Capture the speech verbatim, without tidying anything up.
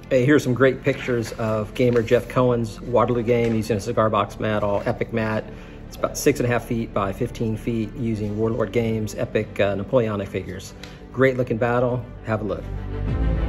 Hey, here's some great pictures of gamer Jeff Cohen's Waterloo game using a cigar box mat, all Epic mat. It's about six and a half feet by fifteen feet using Warlord Games Epic uh, Napoleonic figures. Great looking battle. Have a look.